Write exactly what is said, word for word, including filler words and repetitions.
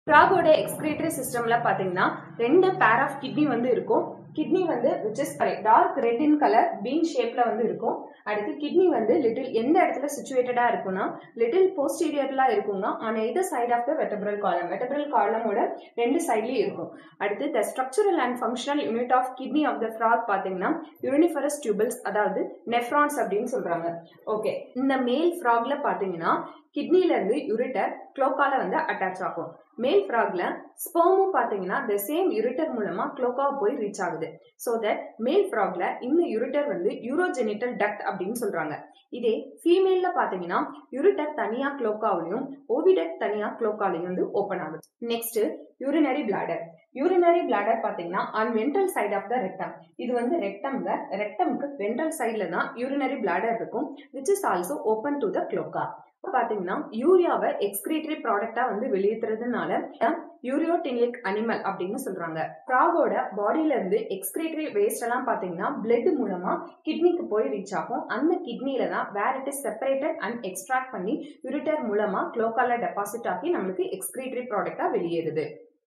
frog ஓட excretory systemல பாத்தீங்கன்னா ரெண்டு pair of kidney வந்து இருக்கும். kidney வந்து which is dark red in color bean shapeல வந்து இருக்கும். அடுத்து kidney வந்து little எந்த இடத்துல situated-ஆ இருக்கும்னா little posteriorல இருக்குங்க on either side of the vertebral column. vertebral column ஓட ரெண்டு சைடுலயும் இருக்கும். அடுத்து the structural and functional unit of kidney of the frog பாத்தீங்கன்னா uriniferous tubules அதாவது nephrons அப்படின்னு சொல்றாங்க. ஓகே, இந்த மேல் frogல பாத்தீங்கன்னா கிட்னில இருந்து யூரிட்டர் க்ளோக்கால வந்து அட்டாச் ஆகும். மேல் ஃப்ராக்ல ஸ்பெர்மும் பாத்தீங்கன்னா the same யூரிட்டர் மூலமா க்ளோக்கா போய் ரீச் ஆகுது. so that மேல் ஃப்ராக்ல இந்த யூரிட்டர் வந்து யூரோஜெனிட்டல் டக்ட் அப்படின்னு சொல்றாங்க. இதே ஃபீமேல்ல பாத்தீங்கன்னா யூரிட்டர் தனியா க்ளோக்காவிலையும் ஓவிடக்ட் தனியா க்ளோக்காலையும் வந்து ஓபன் ஆகுது. Next urinary bladder. Urinary bladder பாத்தீங்கன்னா on ventral side of the rectum. இது வந்து ரெக்டம்ல ரெக்டம்க்கு வென்ட்ரல் சைட்ல தான் யூரினரி பிளாடர் இருக்கும், which is also open to the cloaca. பாத்தீங்கன்னா யூரியாவை எக்ஸ்கிரீட்டரி ப்ராடக்டா வந்து வெளியேற்றுறதுனால யூரியோடெனிக் அனிமல் அப்படின்னு சொல்றாங்க. ஃப்ராகோட பாடியில இருந்து எக்ஸ்கிரீட்டரி வேஸ்ட் எல்லாம் பாத்தீங்கன்னா பிளட் மூலமா கிட்னிக்கு போய் ரீச் ஆகும். அந்த கிட்னில தான் where it is separated and extract பண்ணி யூரிட்டர் மூலமா க்ளோக்கால டெபாசிட் ஆகி நம்மளுக்கு எக்ஸ்கிரீட்டரி ப்ராடக்டா வெளியேறுது.